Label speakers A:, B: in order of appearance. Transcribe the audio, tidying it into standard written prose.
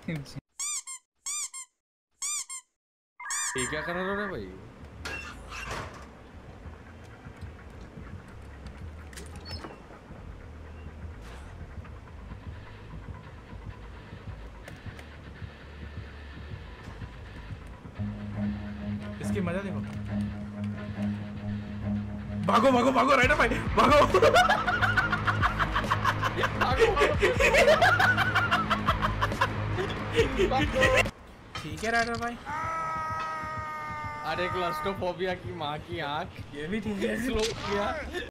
A: ये क्या कर रहे हो रे भाई?
B: इसकी मजा देखो। भागो भागो भागो राइडर भाई भागो। ठीक है राइडर भाई।
A: अरे क्लस्ट्रोफोबिया की माँ की आंख,
B: ये भी ठीक है।
A: स्लो किया।